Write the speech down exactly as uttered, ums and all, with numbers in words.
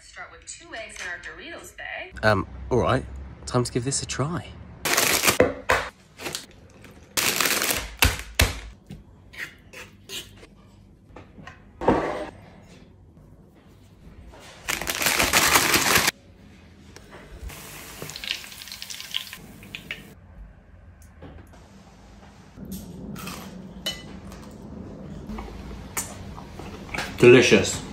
Let's start with two eggs in our Doritos bag. Um, all right. Time to give this a try. Delicious.